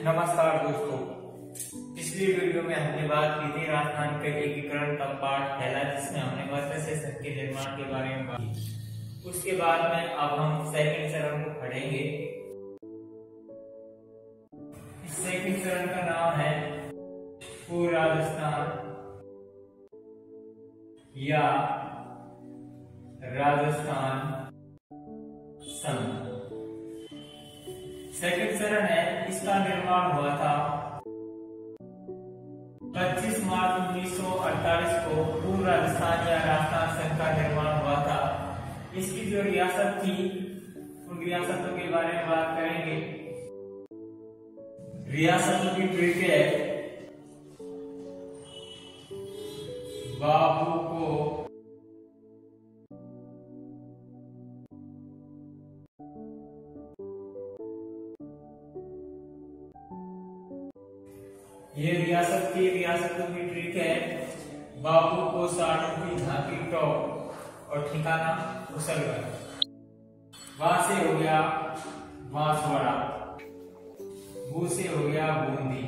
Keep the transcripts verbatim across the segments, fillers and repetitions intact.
नमस्कार दोस्तों, पिछली वीडियो में हमने बात की थी राजधानी के एकीकरण का पाठ पहला, जिसमें हमने मत्स्य संघ के निर्माण के बारे में बात की। उसके बाद में अब हम सेकंड चरण को पढ़ेंगे। इस सेकंड चरण का नाम है पूर्व राजस्थान या राजस्थान संघ। सेकंड चरण है, इसका निर्माण हुआ था पच्चीस मार्च उन्नीस सौ अड़तालीस को। पूर्व राजस्थान या राजस्थान संघ का निर्माण हुआ था। इसकी जो रियासत थी, उन रियासतों के बारे में बात करेंगे। रियासतों की ट्रिक है बाबू को ये रियासत की रियासतों की ट्रिक है बाबू को साठों की झांकी टॉप और ठिकाना कुशलगढ़। वहां से हो गया बांसवाड़ा, बू से हो गया बूंदी,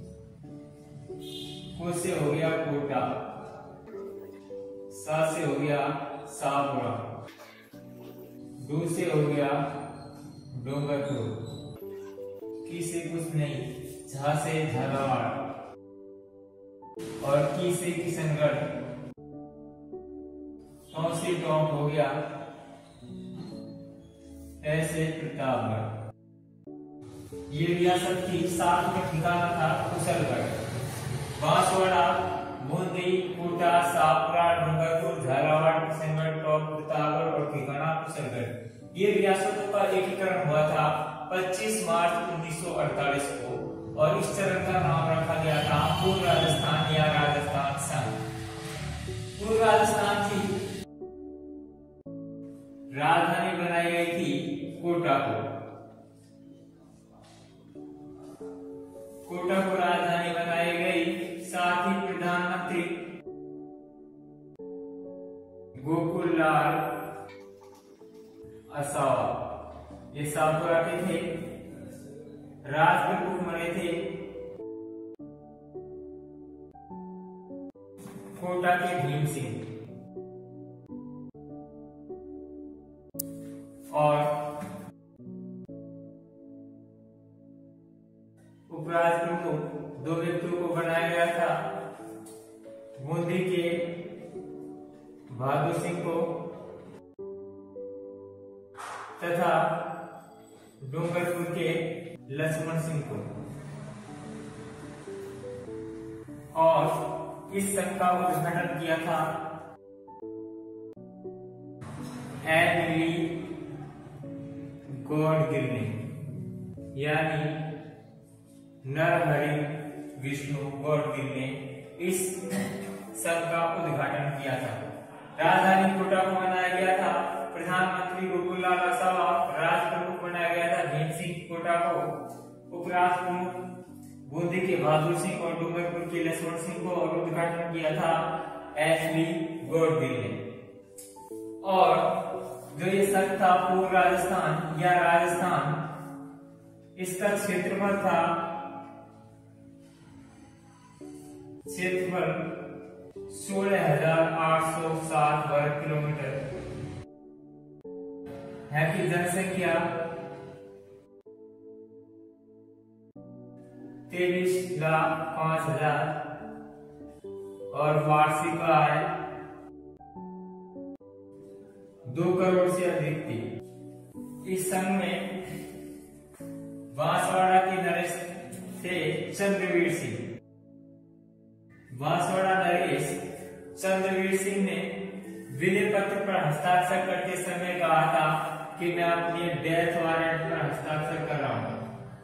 को से हो गया कोटा, सा से हो गया सापुरा, डू से हो गया डोंगरपुर, की से कुछ नहीं, झा से झालावाड़ और की से किशनगढ़, टॉ से टॉप हो गया, ऐसे प्रतापगढ़। ये रियासत की साथ में ठिकाना था कुशलगढ़। बांसवाड़ा, बूंदी, कोटा, सापुरा, डूंगरपुर, झालावाड़, किशनगढ़, टॉप, प्रतापगढ़ और ठिकाना कुशलगढ़। ये रियासतों का एकीकरण हुआ था पच्चीस मार्च उन्नीस सौ अड़तालीस को और इस चरण का नाम रखा गया था पूर्व राजस्थान या राजस्थान संघ। पूर्व राजस्थान की राजधानी बनाई गई थी कोटा को। कोटा को राजधानी बनाई गई। साथ ही प्रधानमंत्री गोकुललाल असावा ये सापुरा के थे। राजप्रमुख बने थे कोटा के भीम सिंह और उपराजप्रमुख दो व्यक्तियों को बनाया गया था, बूंदी के बहादुर सिंह को तथा डूंगरपुर के लक्ष्मण सिंह को। और इस संघ का उद्घाटन किया था एन वी गॉडगिल ने, यानी नरहरि विष्णु गॉडगिल ने इस संघ का उद्घाटन किया था। राजधानी कोटा को बनाया गया था। प्रधानमंत्री गोकुललाल असावा, राजप्रमुख बनाया गया था भीम सिंह कोटा को, उपराष्ट्रप्रमुख बूंदी के बहादुर सिंह और डूंगरपुर के लक्ष्मण सिंह को, और उद्घाटन किया था एस वी गॉडगिल ने। और जो ये संघ था पूर्व राजस्थान या राजस्थान, इसका क्षेत्रफल था क्षेत्रफल सोलह हजार आठ सौ सात वर्ग किलोमीटर है कि जनसंख्या तेईस लाख पांच हजार और वार्षिक आय दो करोड़ से अधिक थी। इस संघ में बांसवाड़ा के नरेश थे चंद्रवीर सिंह। बांसवाड़ा नरेश चंद्रवीर सिंह ने विनय पत्र पर हस्ताक्षर करते समय कहा था कि मैं अपनी डेथ वारंट पर हस्ताक्षर कर रहा हूं।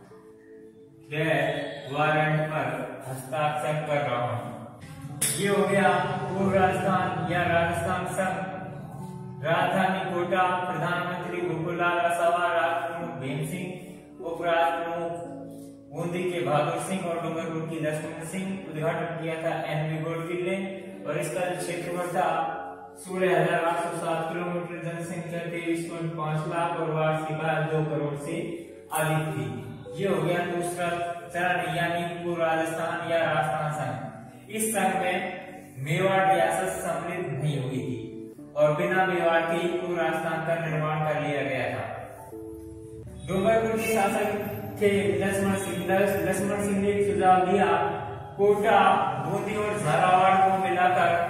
डेथ वारंट पर हस्ताक्षर कर रहा हूं। ये हो गया पूर्व राजस्थान या राजस्थान संघ। राजधानी कोटा, प्रधानमंत्री गोकुललाल असावा, राजप्रमुख भीम सिंह, उपराष्ट्रप्रमुख बूंदी के बहादुर सिंह और डूंगरपुर की लक्ष्मण सिंह। उद्घाटन किया था एन वी गॉडगिल ने और इसका क्षेत्रफल था सोलह हजार आठ सौ सात किलोमीटर, जनसंख्या तेईस पॉइंट पांच लाख और वार्षिक आय दो करोड़ से अधिक थी। ये हो गया दूसरा चरण यानी पूर्व राजस्थान या राजस्थान संघ। इस संघ में मेवाड़ रियासत सम्मिलित नहीं हुई थी और बिना मेवाड़ के पूर्व राजस्थान का निर्माण कर लिया गया था। डूंगरपुर के शासक थे लक्ष्मण सिंह। लक्ष्मण सिंह ने एक सुझाव दिया, कोटा, बूंदी और झालावाड़ को मिलाकर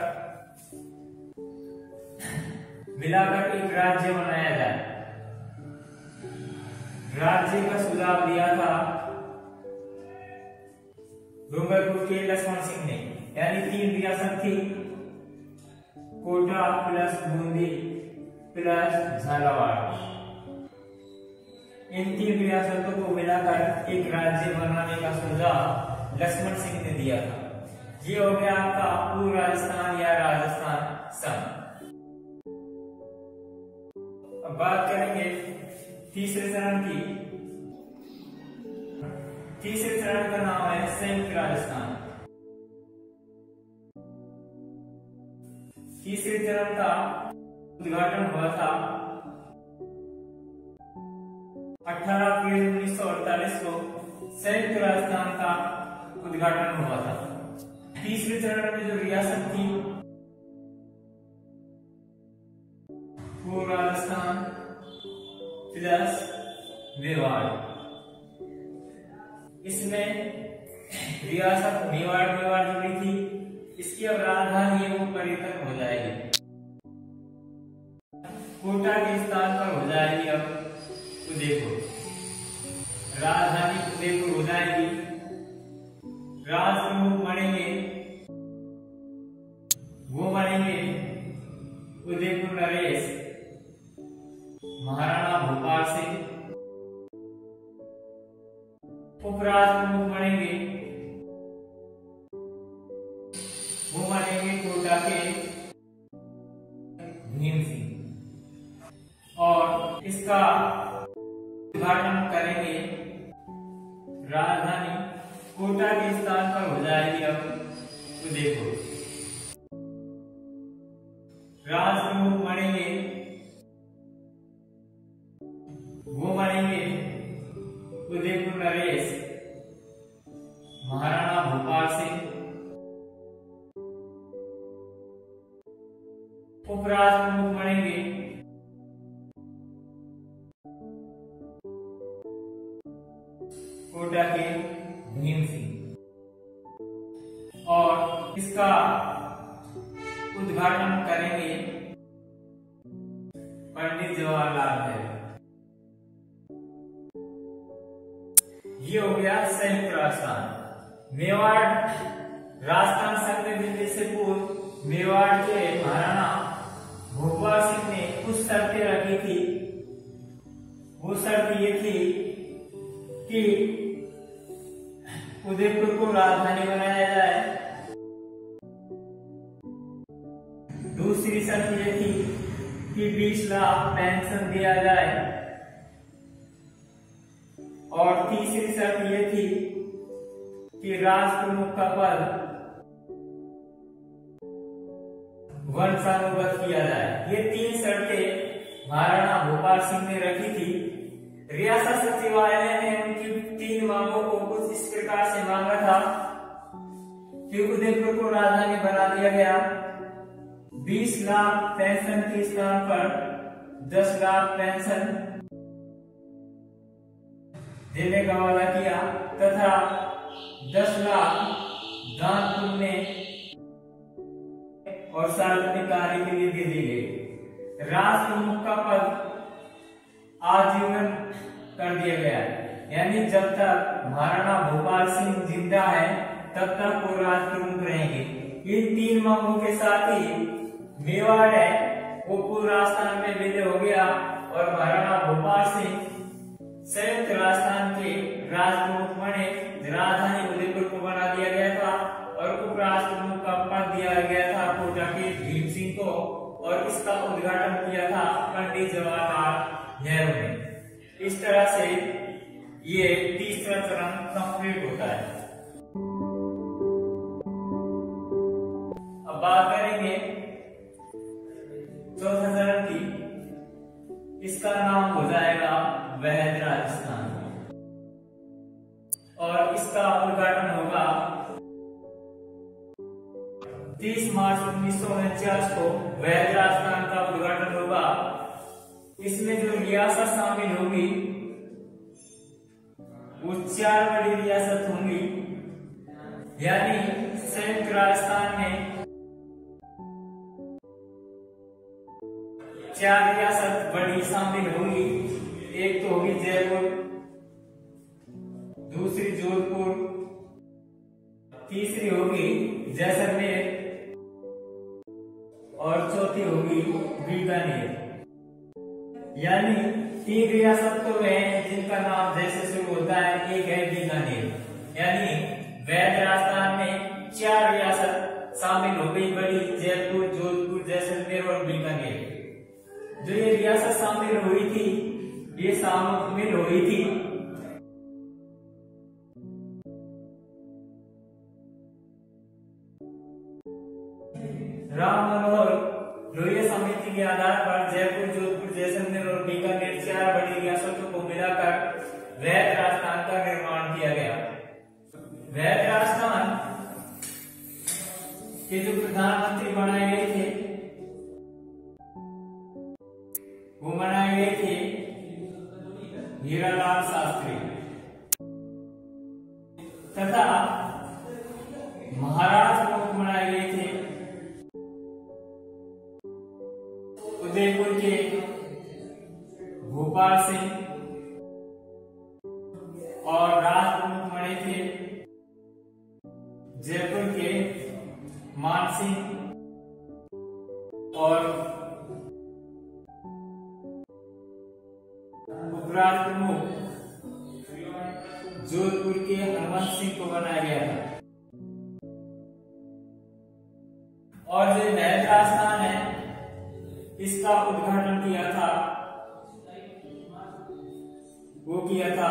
मिलाकर एक राज्य बनाया जाए। राज्य का सुझाव दिया था डूंगरपुर के लक्ष्मण सिंह ने। यानी तीन रियासत थी, कोटा प्लस बूंदी प्लस झालावाड़। इन तीन रियासतों को मिलाकर एक राज्य बनाने का सुझाव लक्ष्मण सिंह ने दिया था। ये हो गया आपका पूर्व राजस्थान या राजस्थान संघ। अब बात करेंगे तीसरे चरण की। तीसरे चरण का नाम है संयुक्त राजस्थान। तीसरे चरण का उद्घाटन हुआ था अठारह अप्रैल उन्नीस सौ अड़तालीस को। संयुक्त राजस्थान का उद्घाटन हुआ था। तीसरे चरण में जो रियासत थी पूर्व राजस्थान प्लस मेवाड़। इसमें रियासत मेवाड़ मेवाड़ जुड़ी थी। इसकी अब राजधानी एवं परिवर्तन हो जाएगी, कोटा के स्थान पर हो जाएगी अब उदयपुर। राजधानी उदयपुर हो जाएगी। राज प्रमुख बनेंगे वो बनेंगे उदयपुर नरेश महाराणा भोपाल सिंह। उपराज प्रमुख बनेंगे वो बनेंगे कोटा के भीम सिंह। और इसका उद्घाटन करेंगे, राजधानी कोटा के स्थान पर हो जाएगी अब उदयपुर। राज प्रमुख बनेंगे वो बनेंगे उदयपुर नरेश महाराणा भोपाल सिंह। उपराज प्रमुख बनेंगे कोटा के भीम सिंह। और इसका उद्घाटन करेंगे पंडित जवाहरलाल नेहरू। ये हो गया संयुक्त राजस्थान। मेवाड़ राजस्थान संघ में मिलने से पूर्व मेवाड़ के महाराणा भोपाल सिंह ने कुछ शर्तें रखी थी। वो शर्त ये थी कि उदयपुर को राजधानी बनाया जाए। दूसरी शर्त ये थी कि बीस लाख पेंशन दिया जाए। और तीसरी शर्त ये थी कि राष्ट्र प्रमुख का पद वंशानुगत किया जाए। ये तीन शर्तें महाराणा भोपाल सिंह ने रखी थी। रियासत सचिवालय ने उनकी तीन मांगों को कुछ इस प्रकार से मांगा था कि उदयपुर को राजधानी बना दिया गया। बीस लाख पेंशन के स्थान पर दस लाख पेंशन देने का वादा किया तथा दस लाख दान पुण्य और सार्वजनिक कार्य के लिए दे दी गई। राष्ट्र प्रमुख का पद आजीवन कर दिया गया, यानी जब तक महाराणा भोपाल सिंह जिंदा है तब तक वो राष्ट्र प्रमुख रहेंगे। इन तीन मांगों के साथ ही मेवाड़ है वो पूर्व राजस्थान में विलय हो गया और महाराणा भोपाल सिंह संयुक्त राजस्थान के राष्ट्र प्रमुख बने। राजधानी उदयपुर को बना दिया गया था और उप राष्ट्र प्रमुख का पद दिया गया था कोटा के भीम सिंह को और इसका उद्घाटन किया था पंडित जवाहरलाल नेहरू ने। इस तरह से ये तीसरा चरण कंप्लीट होता है। अब बात करेंगे चौथा चरण की। इसका नाम हो जाएगा वैध राजस्थान। और इसका उद्घाटन होगा तीस मार्च उन्नीस सौ उनचास को वैध राजस्थान का उद्घाटन होगा। इसमें जो रियासत शामिल होगी वो चार बड़ी रियासत होंगी, यानी संयुक्त राजस्थान में चार रियासत बड़ी शामिल होंगी। एक तो होगी जयपुर, दूसरी जोधपुर, तीसरी होगी जैसलमेर और चौथी होगी बीकानेर। यानी तीन रियासत तो है जिनका नाम जैसे शुरू होता है, एक है बीकानेर। यानी वैध राजस्थान में चार रियासत शामिल हो गई बड़ी, जयपुर, जोधपुर, जैसलमेर और बीकानेर। जो ये रियासत शामिल हुई थी, ये शामिल हुई थी राम मनोहर लोहिया समिति के आधार पर जयपुर, जोधपुर, जैसलमेर और बीकानेर चार बड़ी रियासतों को मिलाकर वैध राजस्थान का निर्माण किया गया। वैध राजस्थान के जो प्रधानमंत्री बनाए गए थे वो बनाए गए थे हीरालाल शास्त्री, तथा महाराज प्रमुख बनाए गए थे उदयपुर के भोपाल सिंह और राज प्रमुख बने थे जयपुर के मान सिंह और उपराज प्रमुख जोधपुर के हनुमंत सिंह को बनाया गया था। और जो वैध राजस्थान है इसका उद्घाटन किया था वो किया था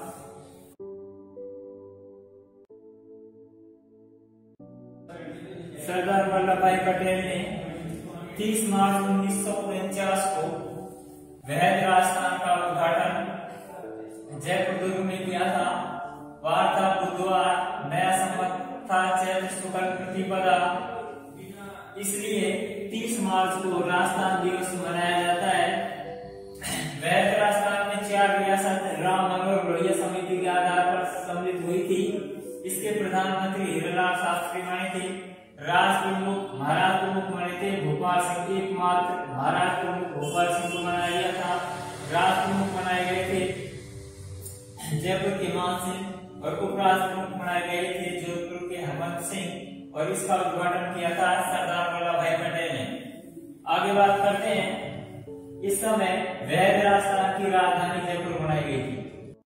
सरदार वल्लभ भाई पटेल ने तीस मार्च उन्नीस सौ उनचास को वैध राजस्थान का उद्घाटन जयपुर दुर्ग में किया था। वार्ता बुधवार, नया संवत था चैत्र शुक्ल प्रतिपदा, इसलिए तीस मार्च को राजस्थान दिवस मनाया जाता है। वैध राजस्थान में चार रियासत राम मनोहर लोहिया समिति के आधार पर सम्मिलित हुई थी। इसके प्रधानमंत्री हीरालाल शास्त्री बने थे। राज प्रमुख महाराज प्रमुख बने थे भोपाल सिंह, एकमात्र महाराज प्रमुख भोपाल सिंह को बनाया गया था। राज प्रमुख बनाए गए थे जयपुर के मान सिंह और उपराज प्रमुख बनाए गए थे जोधपुर के हनुमंत सिंह, और इसका उद्घाटन किया था सरदार वल्लभ भाई पटेल ने। आगे बात करते हैं, इस समय वैध राजस्थान की राजधानी जयपुर बनाई गई थी।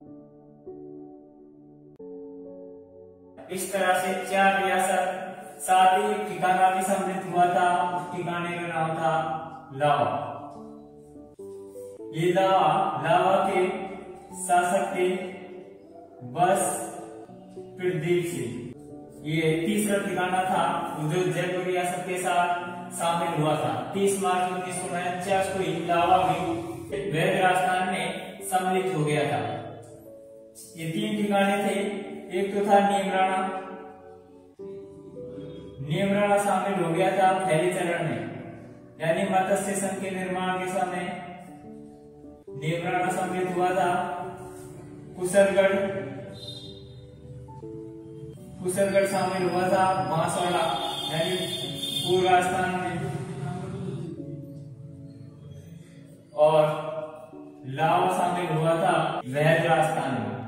इस तरह से चार रियासत, साथ ही ठिकाना भी सम्मिलित हुआ था। उस ठिकाने का नाम था लावा। ये लावा लावा के शासक थे बस प्रदीप सिंह। ये तीसरा ठिकाना था जो जयपुर रियासत के साथ शामिल हुआ था। तीस मार्च उन्नीस सौ उनचास को लावा भी वैध राजस्थान में सम्मिलित हो गया था। ये तीन ठिकाने थे। एक तो था नीमराणा, नीमराणा शामिल हो गया था पहले चरण में, यानी मत्स्य संघ के निर्माण के समय नीमराणा सम्मिलित हुआ था। कुशलगढ़ कुशलगढ़ शामिल हुआ था बांसवाड़ा, यानी पूर्व राजस्थान में, और लावा शामिल हुआ था वैध राजस्थान में,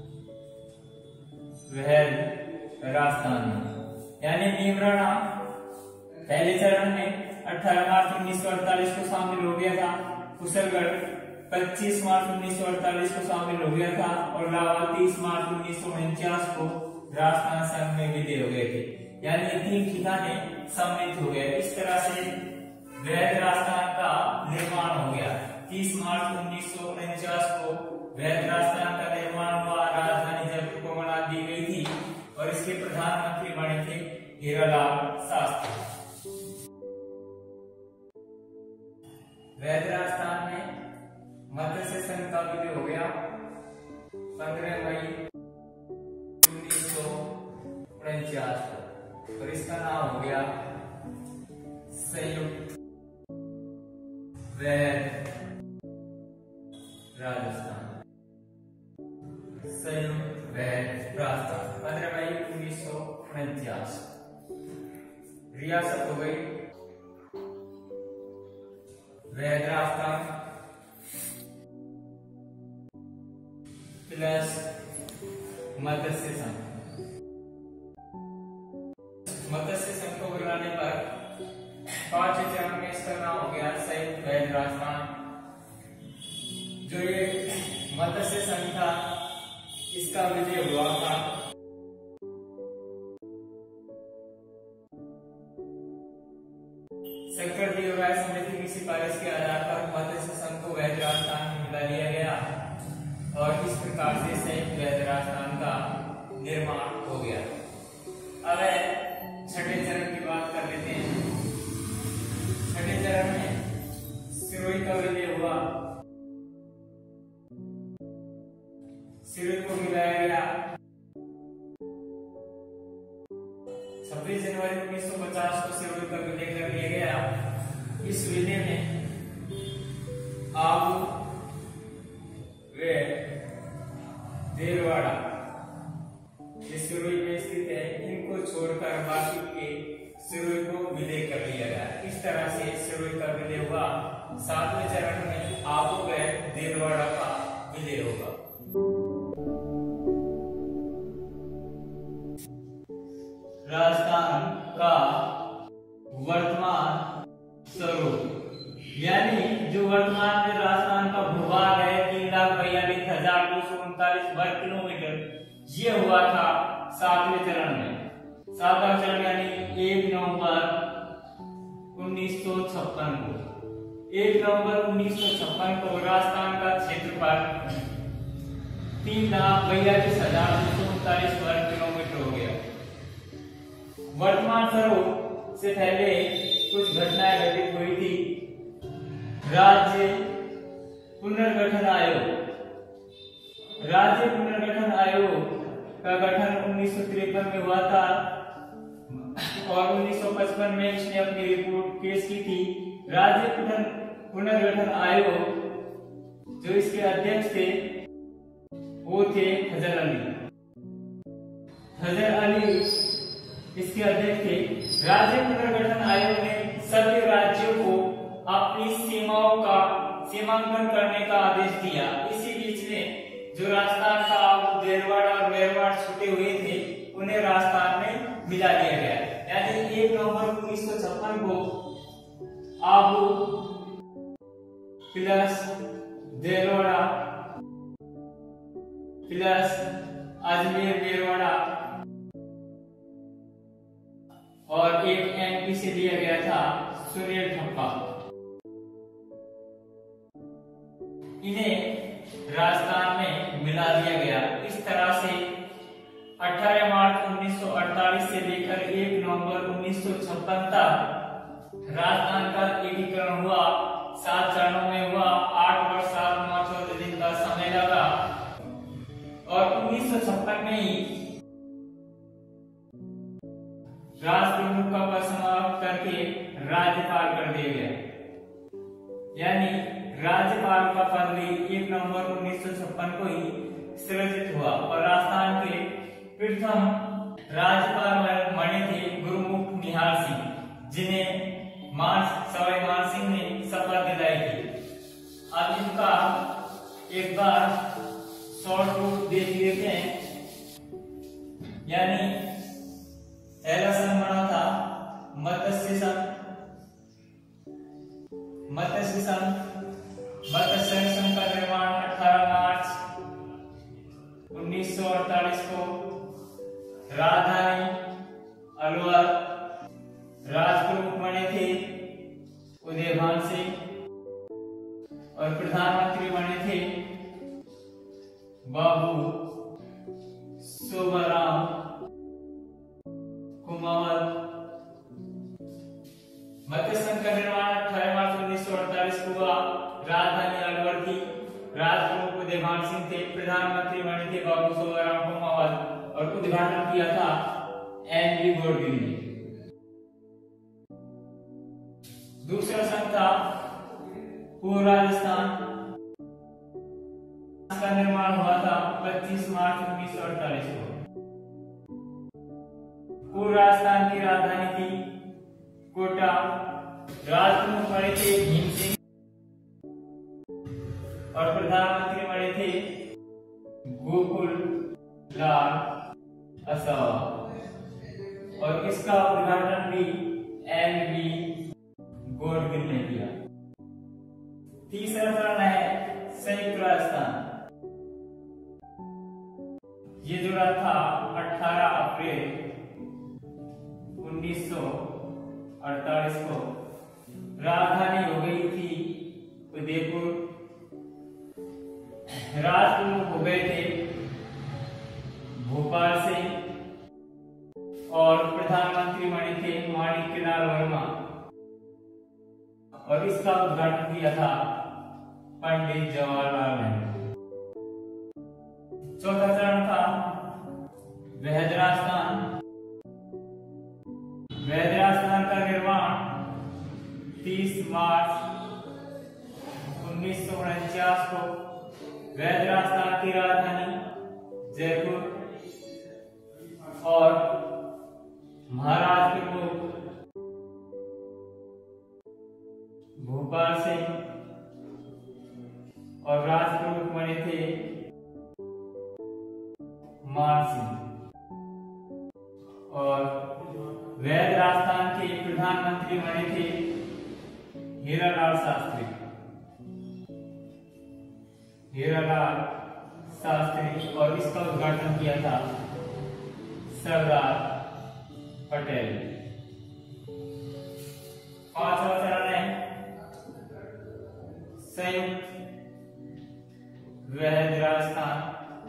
वैध राजस्थान में। यानी नीमराणा पहले चरण में अठारह मार्च उन्नीस सौ अड़तालीस को शामिल हो गया था। कुशलगढ़ पच्चीस मार्च उन्नीस सौ अड़तालीस को शामिल हो गया था, और लावा तीस मार्च उन्नीस सौ उनचास को राजस्थान संघ में विलीन हो गए थे। यानी ये तीन ठिकाने सम्मिलित हो गए। इस तरह से वैध राजस्थान का निर्माण हो गया। तीस मार्च उन्नीस सौ उनचास को वैध राजस्थान का निर्माण हुआ। राजधानी जयपुर को बना दी गई थी और इसके प्रधानमंत्री बने थे हीरालाल शास्त्री। वैध राजस्थान में मत्स्य संघ का विलय हो गया पंद्रह मई और इसका नाम हो गया संयुक्त वैध राजस्थान। संयुक्त वैध राजस्थान पंद्रह मई उन्नीस सौ उनचास। रियासत हो गई वैध राजस्थान प्लस मत्स्य संघ। मत्स्य संघ को बुलाने पर पांच चरण में इसका नाम हो गया संयुक्त वैध राजस्थान। जो ये मत्स्य संघ था इसका विलय हुआ था शंकर देवराय समिति की सिफारिश के आधार पर मत्स्य संघ को वैध राजस्थान में मिला लिया गया और इस प्रकार से संयुक्त वैध राजस्थान का निर्माण हो गया। अब छठे चरण की बात कर लेते हैं। छठे चरण में सिरोही का विलय हुआ। सिरोही को मिलाया गया। छब्बीस जनवरी उन्नीस सौ पचास को सिरोही का विलय कर लिया गया। इस विलय में आबू वे देलवाड़ा ये सिरोही में स्थित है, इनको छोड़कर बाकी के सिरोही को विलय कर लिया गया। इस तरह से सिरोही का विलय हुआ। सातवें चरण में आबू व देलवाड़ा का विलय होगा। राजस्थान का वर्तमान स्वरूप यानी जो वर्तमान में राजस्थान का भूभाग है तीन लाख बयालीस हजार दो सौ उनतालीस वर्ग किलोमीटर, ये हुआ था सातवें चरण में। सातवां चरण यानी एक नवंबर उन्नीस सौ छप्पन को एक नवंबर उन्नीस सौ छप्पन को राजस्थान का क्षेत्रफल तीन लाख बयालीस हजार दो सौ उनतालीस वर्ग किलोमीटर हो गया। वर्तमान स्वरूप से पहले कुछ घटनाएं घटित हुई थी। राज्य पुनर्गठन आयोग राज्य पुनर्गठन आयोग का गठन उन्नीस सौ तिरपन में हुआ था और उन्नीस सौ पचपन में इसने अपनी रिपोर्ट पेश की थी। राज्य पुनर्गठन आयोग जो इसके अध्यक्ष थे वो थे खजर अली। खजर अली इसके अध्यक्ष थे। राज्य पुनर्गठन आयोग ने सभी राज्यों को अपनी सीमाओं का सीमांकन करने का आदेश दिया। इसी बीच में जो राजस्थान का आबू देलवाड़ा और मेरवाड़ छूटे हुए थे उन्हें राजस्थान में मिला लिया गया। यानी एक नवंबर उन्नीस सौ छप्पन को आबू प्लस देलवाड़ा प्लस अजमेर मेरवाड़ा और एक एमपी से दिया गया था सुनील ठप्पा, इन्हें राजस्थान में मिला दिया गया। इस तरह से अठारह मार्च उन्नीस सौ अड़तालीस से लेकर एक नवंबर उन्नीस सौ छप्पन तक राजस्थान का एकीकरण हुआ। सात चरणों में हुआ। आठ वर्ष सात माह चौदह दिन का समय लगा और उन्नीस सौ छप्पन में ही राज प्रमुख का पद समाप्त करके राज्यपाल कर दिया गया। यानी राज्यपाल का पद भी एक नवंबर उन्नीस सौ छप्पन को ही सृजित हुआ और राजस्थान के प्रथम राज्यपाल बने थे गुरुमुख निहाल सिंह, जिन्हें मान सवाई मान सिंह ने शपथ दिलाई थी। अब इनका एक बार शॉर्ट रूप देख लेते हैं। यानी पहला संघ बना था मत्स्य संघ। मत्स्य संघ मत्स्य संघ का निर्माण अठारह मार्च उन्नीस सौ अड़तालीस को राजधानी अलवर। राजप्रमुख बने थे उदयभान सिंह और प्रधानमंत्री बने थे बाबू शोभाराम कुमावत। मत्स्य संघ का निर्माण अठारह मार्च उन्नीस सौ अड़तालीस को हुआ। राजधानी अलवर थी। राजप्रमुख उदयभान सिंह थे। प्रधानमंत्री बने थे बाबू शोभाराम कुमावत और उद्घाटन किया था एन वी गोडगिल ने। दूसरा संघ था पूर्व राजस्थान, का निर्माण हुआ था पच्चीस मार्च उन्नीस सौ अड़तालीस को। पूर्व राजस्थान की राजधानी थी कोटा, राजप्रमुख बने थे भीम सिंह और प्रधानमंत्री बने थे गोकुल लाल आसवा, और इसका उद्घाटन भी एन बी गोडगिल ने किया। तीसरा चरण है संयुक्त राजस्थान। ये जुड़ा था अठारह अप्रैल उन्नीस सौ अड़तालीस को। राजधानी हो गई थी उदयपुर, राजप्रमुख हो गए थे भोपाल से, और प्रधानमंत्री बने थे माणिक्यलाल वर्मा, और इसका उद्घाटन किया था पंडित जवाहरलाल नेहरू। चौथा चरण था वहद राजस्थान। वहद राजस्थान का निर्माण तीस मार्च उन्नीस सौ उनचास को वहद राजस्थान की राजधानी जयपुर और महाराज प्रमुख भोपाल से, और राजप्रमुख बने थे मान सिंह, और वैध राजस्थान के प्रधानमंत्री बने थे हीरालाल शास्त्री। हीरालाल शास्त्री, और इसका उद्घाटन किया था सरदार पटेल। पांचवा चरण है संयुक्त वैध राजस्थान।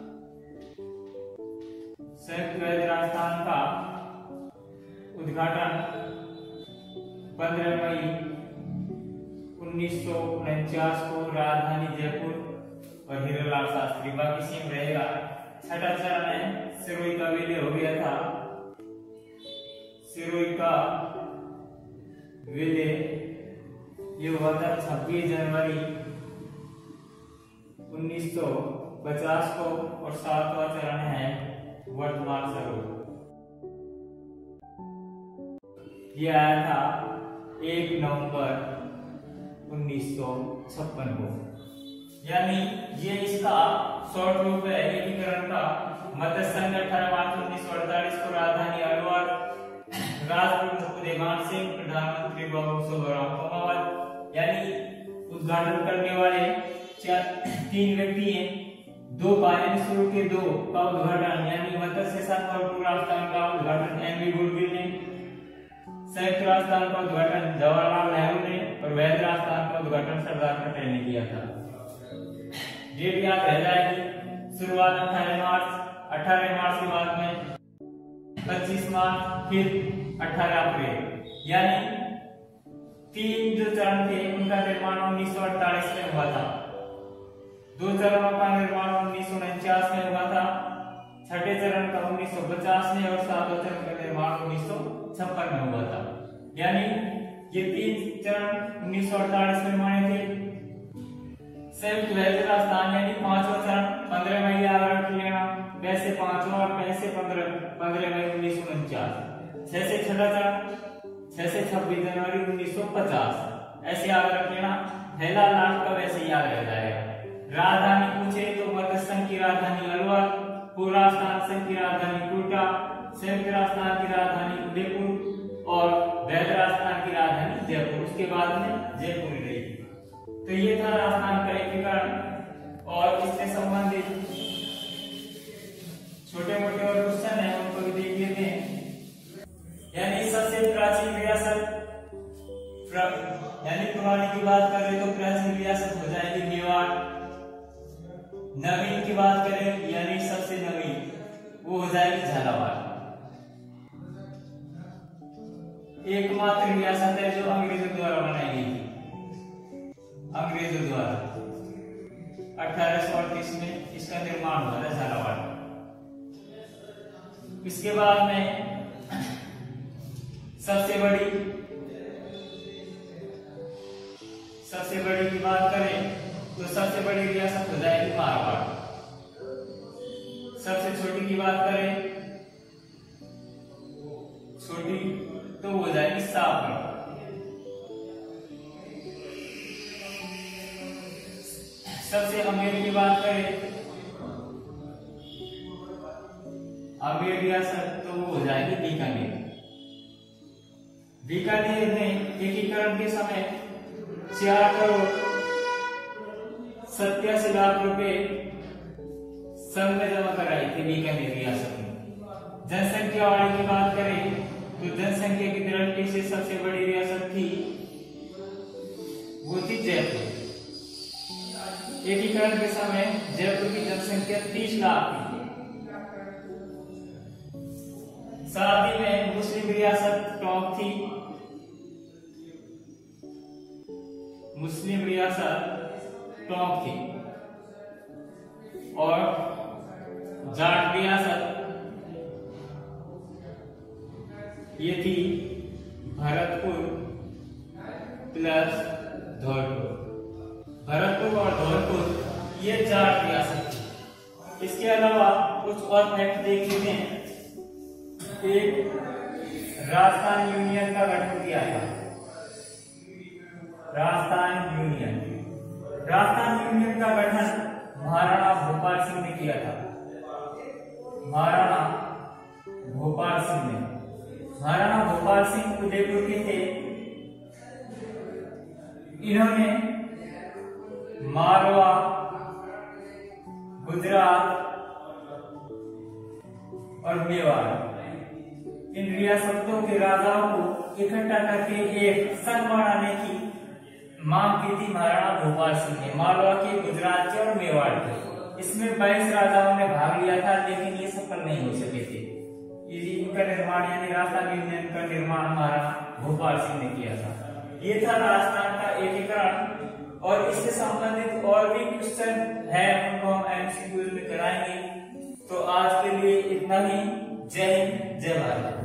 संयुक्त वैध राजस्थान का उद्घाटन पंद्रह मई उन्नीस सौ उनचास को राजधानी जयपुर और हीरालाल शास्त्री, बाकी सेम रहेगा। छठा चरण है सिरोही का विलय हो गया था। सिरोही का विलय ये हुआ था छब्बीस जनवरी उन्नीस सौ पचास को, और सातवां चरण है वर्तमान स्वरूप। ये आया था एक नवंबर उन्नीस सौ छप्पन को, यानी ये इसका शॉर्ट रूप है एकीकरण का। मत्स्य संघ अठारह मार्च उन्नीस सौ अड़तालीस को राजधानी अलवर, राजप्रमुख उदयमान सिंह, प्रधानमंत्री बाबू सोहराम कोमावत, यानी उद्घाटन करने वाले चार तीन व्यक्ति हैं। दो पायलट शुरू के दो का उद्घाटन यानी मत्स्य संघ और पूर्व राजस्थान का उद्घाटन एन बी गोडगिल ने, संयुक्त राजस्थान का उद्घाटन जवाहरलाल नेहरू ने, और वैध राजस्थान का उद्घाटन सरदार पटेल ने किया था। डेट याद रह जाएगी। शुरुआत अठारह मार्च, अठारह मार्च के बाद में पच्चीस मार्च, फिर अठारह अप्रैल, यानी तीन जो चरण थे उनका निर्माण उन्नीस सौ अड़तालीस में हुआ था। दो चरणों का निर्माण उन्नीस सौ उनचास में हुआ था, छठे चरण का उन्नीस सौ पचास में, और सातवें चरण का निर्माण उन्नीस सौ छप्पन में हुआ था। यानी ये तीन चरण उन्नीस सौ अड़तालीस में बने थे। संयुक्त वैध राजस्थान यानी पांचवा चरण पंद्रह मई याद रख लेना, वैसे पांचवा और पैसे पंद्रह पंद्रह मई उन्नीस सौ उनचास, छह से छठा चरण छह से छब्बीस जनवरी उन्नीस सौ पचास, ऐसे याद रख लेना। पहला लास्ट का वैसे याद रह जाएगा। राजधानी पूछे तो मध्य संघ की राजधानी अलवर, पूर्व राजस्थान संघ की राजधानी कोटा, संयुक्त राजस्थान की राजधानी उदयपुर और वैध राजस्थान की राजधानी जयपुर। उसके बाद में जयपुर रही। तो ये था राजस्थान का एकीकरण, और इससे संबंधित छोटे मोटे और क्वेश्चन है उनको भी देख लेते हैं। यानी सबसे प्राचीन रियासत, यानी पुरानी की बात करें तो प्राचीन रियासत हो जाएगी मेवाड़। नवीन की बात करें यानी सबसे नवीन वो हो जाएगी झालावाड़। एकमात्र रियासत है जो अंग्रेजों द्वारा बनाई गई थी, अंग्रेजों द्वारा अठारह सौ अड़तीस में इसका निर्माण हुआ था झालावाड़। इसके बाद में सबसे बड़ी सबसे बड़ी की बात करें तो सबसे बड़ी रियासत हो जाएगी मारवाड़। सबसे छोटी की बात करें छोटी तो हो जाएगी सागर। सबसे अमीर की बात करें अमीर रियासत तो वो हो जाएगी बीकानेर। बीकानेर ने एकीकरण के समय चार करोड़ सत्तासी लाख रुपए संघ में जमा कराई थी बीकानेर रियासत में। जनसंख्या वाले की बात करें तो जनसंख्या की दृष्टि से सबसे बड़ी रियासत थी वो थी जयपुर। एकीकरण के समय जयपुर की जनसंख्या तीस लाख थी। साथ ही में मुस्लिम रियासत टॉप थी। मुस्लिम रियासत टॉप थी और जाट रियासत ये थी भरतपुर प्लस धौलपुर। भरतपुर और धौलपुर ये जाट रियासत थी। इसके अलावा कुछ और फैक्ट देख लेते हैं। एक राजस्थान यूनियन का गठन किया था। राजस्थान यूनियन राजस्थान यूनियन का गठन महाराणा भोपाल सिंह ने किया था। महाराणा भोपाल सिंह ने महाराणा भोपाल सिंह उदयपुर के थे। इन्होंने मारवा, गुजरात और मेवाड़ इन रियासतों के राजाओं को इकट्ठा करके एक संघ बनाने की मांग की थी महाराणा भोपाल सिंह ने। मालवा के, गुजरात के और मेवाड़ के इसमें बाईस राजाओं ने भाग लिया था, लेकिन ये सफल नहीं हो सके थे। इनका निर्माण यानी राजस्थान यूनियन का निर्माण महाराणा भोपाल सिंह ने किया था। ये था राजस्थान का एकीकरण और इससे संबंधित और भी क्वेश्चन है उनको हम एमसीक्यू में कराएंगे। तो आज के लिए इतना ही। जय हिंद, जय भारत।